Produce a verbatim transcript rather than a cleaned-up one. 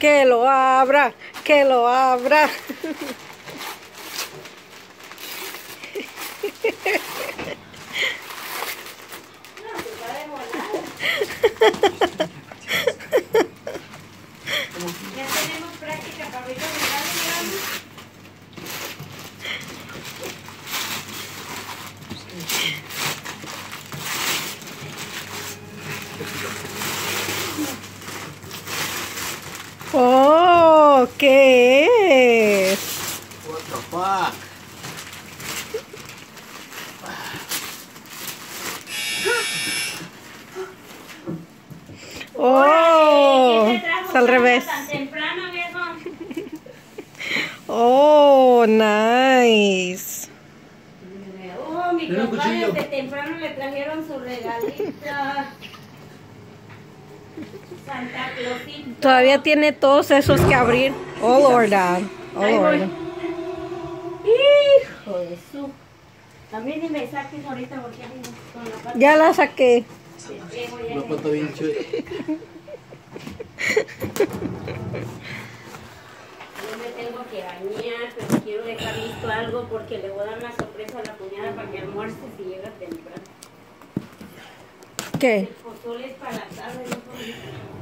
Que lo abra, que lo abra. Ya tenemos práctica para ahorita regalarle. Oh, ¿qué es? What the fuck? Oh, ¿Quién te trajo es al revés. tan temprano, viejo? Oh, nice. Oh, mi Mira un compadre cuchillo. desde temprano le trajeron su regalito. Santa Clausito. Todavía tiene todos esos que abrir. Oh, Lord. Oh, Ahí voy. Lord. Hijo de su. También ni me saques ahorita porque con la pata. Ya la saqué. Llego, ya Una le- pata bien chula. Yo me tengo que bañar, pero quiero dejar listo algo porque le voy a dar una sorpresa a la cuñada para que almuerce si llega temprano. ¿Qué? El pozole es para la tarde, no para